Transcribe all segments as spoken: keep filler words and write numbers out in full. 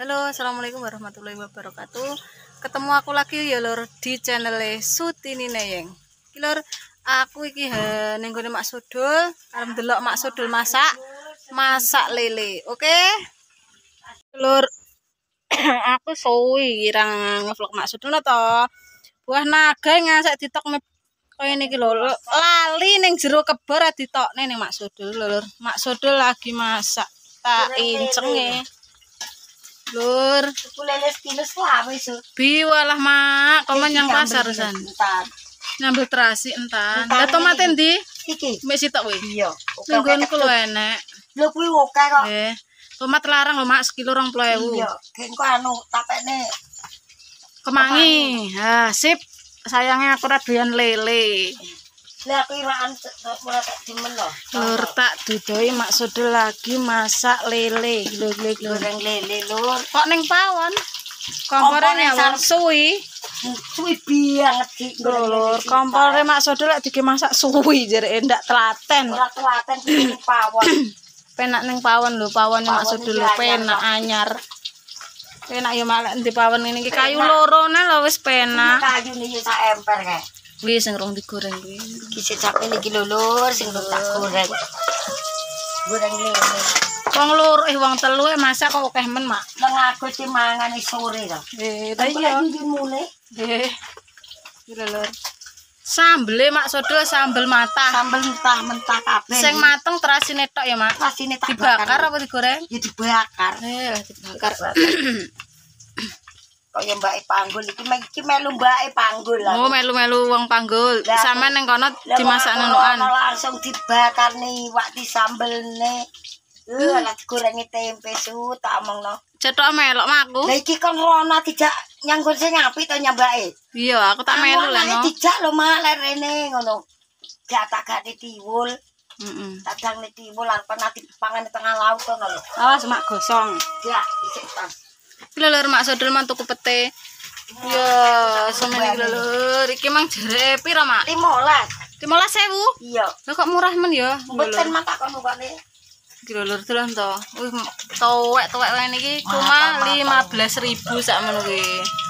Halo, assalamualaikum warahmatullahi wabarakatuh. Ketemu aku lagi ya lor di channel Sutini Neyeng. Iki lor, aku iki he ning gone Mak Sudul, arep ndelok Mak Sudul masak masak lele. Oke? Lur, aku suwi irang ngevlog Mak Sudul to. Buah naga ngasak ditok kaya niki lho. Lali ning jero kebor ditokne ning Mak Sudul lur. Mak Sudul lagi masak tak incenge. Lur, tuku lele sekilo selama isu. Biwalah mak, kau nyang pasar san. Ngambil terasi entan. Lah tomate ndi? Iki. Mbek sitok kuwi. Iya. Nunggonku lho enek. Lho kuwi oke kok. Nggih. Tomat larang lho mak sekilo dua puluh ribu. Iya, gengko anu tapekne kemangi. Ha, sip. Sayangnya aku ora doyan lele. Lah aku iraan ora tak demen lho. Lur tak dudoi Mak Sudul lagi masak lele. Lho lho Goreng lele lur. Kok ning pawon? Kompore nyawon suwi. Suwi banget iki. Lur, kompore Mak Sudul lek dike masak suwi jereke ndak telaten. Ora telaten ning pawon. Penak ning pawon lho, pawon Mak Sudul penak anyar. Penak ya mak lek ndi pawon ngene iki kayu loro ne lho wis penak. Kayu niki sak emper kae. Kuwi sing rong digoreng kuwi. Iki sejak niki lho lur sing tak goreng. Goreng lele. Wong loro eh wong telu eh masak kok akeh men, Mak. Nang aku iki mangan sore to. Eh, Tapi iya. iki mulai. Nggih. Iki lho lur. Sambele Mak Sudul sambel matah. Sambel mentah-mentah kabeh. Sing mateng terasine tok ya, Mak. Rasine tak Dibakar apa digoreng? Ya dibakar. Eh, dibakar. Kaya mbake panggul iki iki melu mbake panggul lah. Oh, melu-melu wong panggul. Sampeyan ning kono dimasak nenukan. Langsung dibakar nih wak disambelne. Eh, lah digorenge tempe su tak omongno. Cetok melok makku. Lah iki kon rono dijak nyanggon sing apik to nyambake. Iya, aku tak melu lah no. Dijak lho mak lek rene ngono. Gak tak gak tiwul. Heeh. Kadang tiwul lan pernah dipangan di tengah laut to lho. Awas mak gosong. Ya, isik tas. Iki lho Mak Sudul man tuku pete. Ya, semene iki lho. Iki mang jere pira, Mak? lima belas lima belas ribu. Iya. Lah kok murah men ya? Mboten mak tak kono kok. Iki lho Lur dolan to. Wis tuwek-tuwek ngene iki cuma lima belas ribu sakmono kuwi.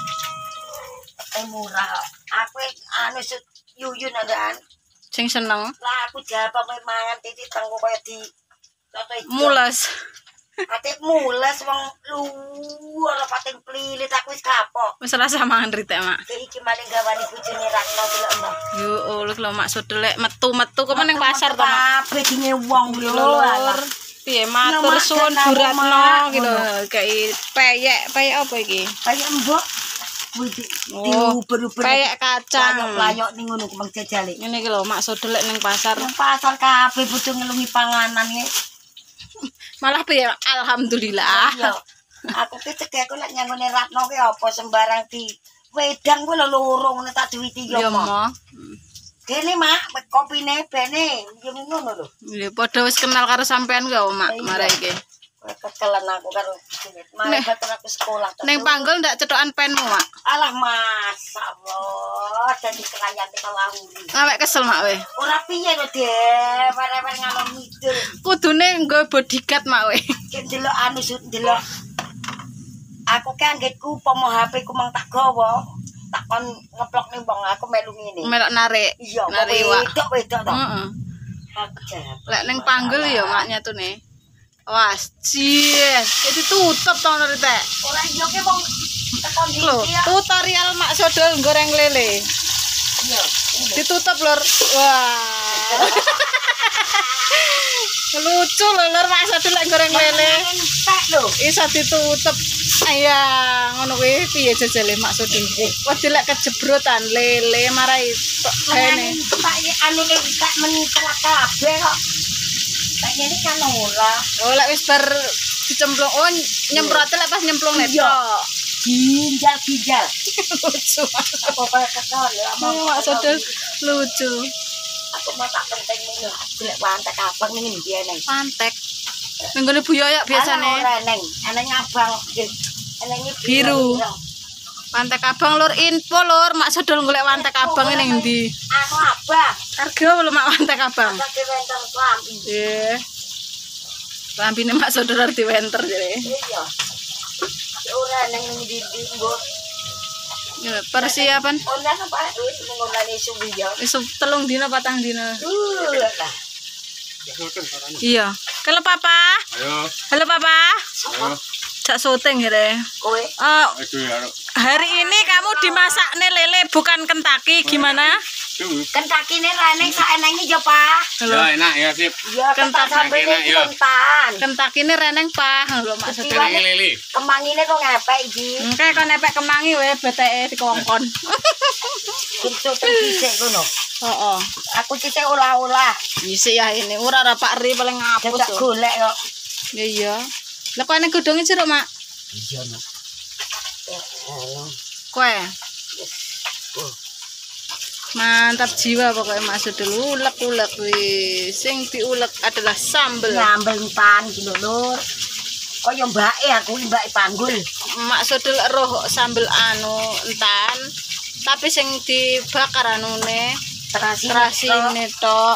Eh murah. Aku anu yuyun adan. Sing seneng. Lah aku japa kowe mangan titik tengku koyo di Mules. Ate mules wong luwur pating plilit aku wis kapok. Wis rasa mangan ritek, Mak. Iki maling gawani bojone Ratno delokno. Yo oleh lho Mak Sudul lek metu-metu kok ning pasar to, Mak. Kabeh dinge wong lho. Lur. Piye matur suwun Bu Ratno iki lho, kei peyek, peyek apa iki? Peyek mbok. Wih, diuber-uber. Peyek kacang. Layok ning ngono kemang jajale. Ngene iki lho Mak Sudul lek ning pasar. Nang pasar kabeh bojo ngelungi panganan iki. Malah piye alhamdulillah. Iya. Aku ki cegekku lek nyanggone Ratno ki apa sembarang di wedang kuwi lho loro ngono tak duwiti yo. Iya, Mak. Kene mak, kopine bene, yo ngono lho. Lha padha wis kenal karo sampean kok, Mak, marek iki. Kekelan aku karo duit. Mare batur aku sekolah. Ning panggul ndak cetokan penmu, Mak. Alah masyaallah, dadi kelayan kelahuri. Awek kesel, Mak we. Ora piye to, De, bare-bare ngalor ngidul. Kudune nggo bodyguard, Mak we. Ki delok anu sut delok. Aku ki anggitku pomo H P ku mang tak gawa. Tak kon ngeplok ning wong aku melu ngene. Melok narik. Iya, narik wak. wedok-wedok to. Heeh. Aku jawab. Lek ning panggul ya Mak nyatune. Was, cies. Jadi tutup to nurite. Ora iya ki wong tekon Lho, iki. tutorial Mak Sudul goreng lele. Iya. Ditutup, Lur. Wah. Lucu lho Lur Mak Sudul lek goreng lele. Entek lho. Iso ditutup. Aya, ngono kuwi piye jajale Mak Sudul? Wedi lek kejebrotan lele marai kene. Tak anu nek tak menitelak kabeh kok. Tak ngene kan ora. Oh, lek wis bar dicemplung, oh nyemprot lek pas nyemplung netok. Ginjal-ginjal. Lucu. Apa kaya kakak ya. Mak Sudul lucu. Aku mau tak penting ngono. Golek wantek abang ning ndi neng. Pantek. Ning gone Bu Yoyo biasane. Ora neng, aneng abang. Anenge Biru. Pantek abang Lur, info Lur, Mak Sudul golek wantek abang ning ndi? Anu abang. Harga lho Mak wantek abang. Tak diwenter klambi. Nggih. Lambine Mak Sudul arep diwenter jare. Iya. nang ndi nggo. Ya, persiapan Online apa wis ngolane suwi ya. wis telung dina patang dina. Uh lah. Iya. Halo Papa. Ayo, Halo Papa. ayo. Cak syuting ya deh. Kowe Eh, Aduh ya. hari ini kamu dimasak nih lele bukan Kentucky gimana? Tuh. kentakine rene saenenge ya, Pak. Halo. Ya enak ya sip. Ya kentak sampe enak, ya. kentan. Kentucky ini reneng pah lho maksudnya. Ini lili. Kemangine kok ngepek iki. Engke kon nepek kemangi we B T E dikongkon. Kursus dhisik ngono. Heeh. Aku dhisik olah-olah. Isi ya ini ora ora Pak Ri paling ngapus Dak tuh. golek kok. Ya iya. Lah kok nek godhonge jeruk, Mak? Iya, Mak. Ya, Allah. Kowe. Oh. Mantap jiwa pokoknya maksud dulu ulek-ulek wih. Sing diulek adalah sambel. Nyambel pan iki lho, Lur. Kaya mbake aku mbake panggul. Maksud dulu roh sambel anu entan. Tapi sing dibakar anune Terasi terasi terasi. tok.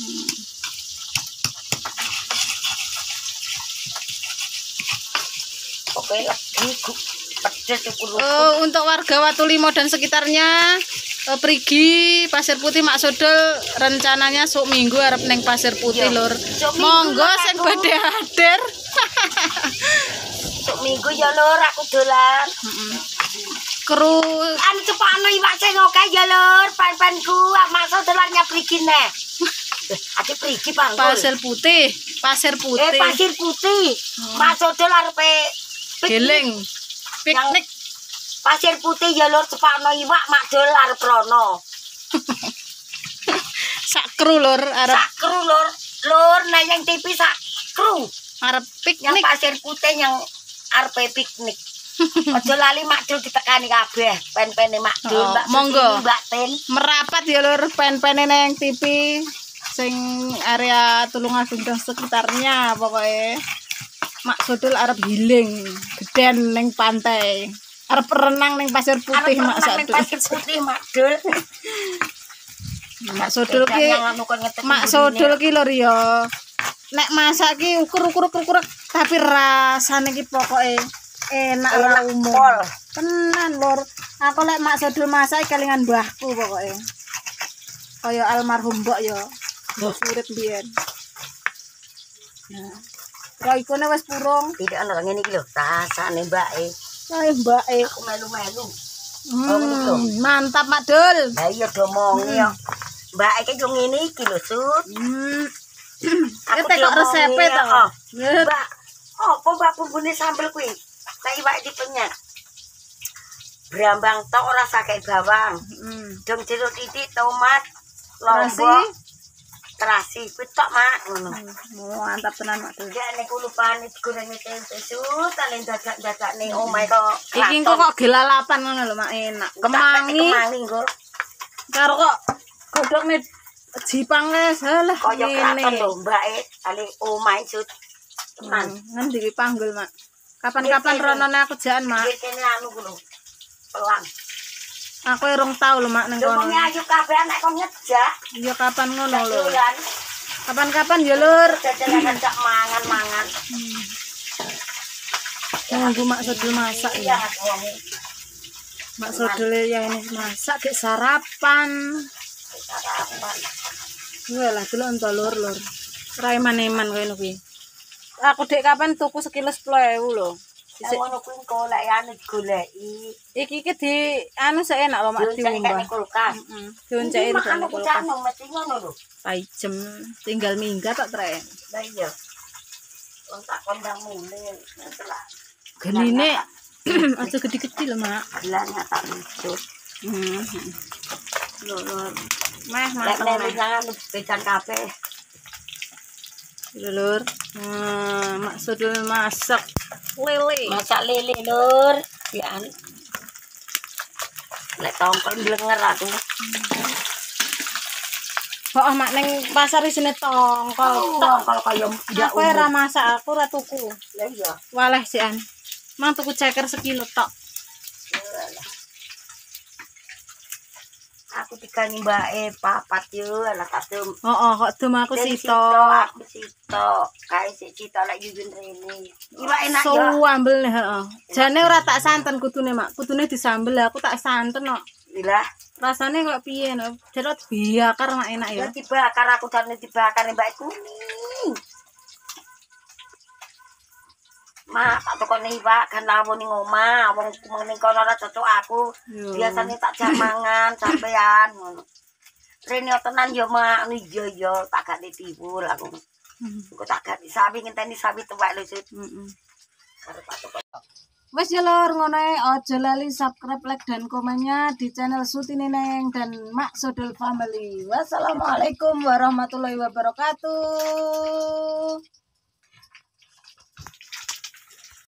Oke, lagi pedes ukur. Oh, untuk warga Watulimo dan sekitarnya eh, pergi Pasir Putih Mak Sodol rencananya sok minggu arep neng Pasir Putih Iya. lur. Sok minggu Monggo lah sing aku. badhe hadir. Sok minggu ya Lur aku dolan. Heeh. Kru An cepakno iwak sing oke ya Lur, pen-penku maksud dolan nyapriki neh. Ati priki panggul. Pasir Putih, Pasir Eh Putih. pasir putih. Maksud dolan arepe Geling. Piknik. Pasir putih ya Lur cepakno iwak mak dol arep rono. Sak kru lur arep Sak kru Lur. Lur nang yang T V sak kru. arep Yang piknik. pasir putih yang arepe piknik. Aja lali mak dol ditekani kabeh. Pen-pene mak Oh, dol, Mbak monggo. Sutini, Mbak Tin. Merapat ya lur pen-pene neng T V sing area Tulungagung dan sekitarnya pokoknya Mak Sodol arep healing geden neng pantai arep renang neng Pasir Putih Arep Mak renang ning Sodol. pasir putih mak dol. Mak Sodol ki Yang anu kok ngetek Mak burine. Sodol ki lur ya nek masak ki ukur-ukur ukur tapi rasane ki pokoke enak ora Enak umum. pol. Tenan lur. Aku lek Mak Sodol masak kelingan mbahku pokoke. Kaya almarhum mbok ya. Mbok urip biyen. Nah, kok ikune wis purung. Tidak ana ngene iki lho, rasane mbake. Kae mbake. Aku melu-melu. Hmm, mantap Mak Dul. Lah iya do mongi yo. Mbake ki yo ngene iki lho, Sut. Hmm. Aku Kita kok resepe diomongi, to. oh. Nyet. Mbak, apa mbak bumbune sambel kuwi? Tak iwak dipenyet. Brambang tok ora sakek bawang. Hmm. Dong jeruk titik, tomat, Terasi. lombok, terasi. Kuwi tok mak ngono. Oh, mantap tenan Mak Dul. Ya nek kulupane digoreng tempe Sut, talen dadak-dadakne omahe kok. Iki engko kok gelalapan ngono lho Mak enak. Kemangi kemangi nggo. karo kok godhongne jipang wis halah Kaya kraton ngene. lho mbake, ale omahe Sut. Tenan. Hmm, ngendi ki panggul Mak? Kapan-kapan Nggih, ronone aku jan Mak. Iki kene anu ku lho. Pelang. Aku urung tau lho Mak ning kono. Ngomongnya ayu kabeh anak kok ngejak. Ya kapan ngono lho. Dolan. Kapan-kapan ya lur. Jajanan cak mangan-mangan. Nunggu Mak Sodol masak Iya, ya. wong Mak Sodol ya ini masak kayak sarapan. sarapan. Wah lah delok ento lur lur. Ora eman-eman kowe kuwi. Aku dek kapan tuku sekilo sepuluh ewu lho. Sing ngono kuwi golek anu digoleki. Iki ki di anu seenak lho Mak Diuncek diumbah. kene kulkas. Heeh. Dionceki Makan rene aku kulkas. cano mesti ngono lho. Paijem tinggal minggat tok trek. Lah iya. Wong tak kondang mulih. Setelah Genine aja gede-gede lho Mak. gelane tak lucut. Hmm. Lur lur. Meh Lek mateng meneh meh. jangan becan kabeh. Lur. Hmm, Mak Sodol masak lele. Masak lele lur. Ya. Lek tongkol blenger aku. Oh, Mak neng pasar isine tongkol. Tok. Tongkol kaya ndak Aku ora masak, aku ora tuku. Lah iya. Waleh sian. Mang tuku ceker sekilo tok. Aku dikani mbake papat yo anak kadem. Heeh, kok dem aku sito. Aku sito. Kae sik sito lek yuyun rene. Iwak enak yo. Sambel heeh. Jane ora tak santen kudune, Mak. Kudune disambel aku tak santen kok. Lah, rasane kok piye no? Jerot dibakar mak enak ya. Ya dibakar aku jane dibakar mbak kuning. Mak tak tukone iwak kan lawon ning omah, wong ning kono ora cocok aku. Biasane tak jam mangan sampean ngono. Rene tenan yo mak, iya yo tak gak tiwul aku. Engko tak gak sawi ngenteni sawi tuwak lho, Sut. Heeh. Wes ya lor ngono ae, aja lali subscribe, like dan komennya di channel Suti Neneng dan Mak Sodul Family. Wassalamualaikum warahmatullahi wabarakatuh.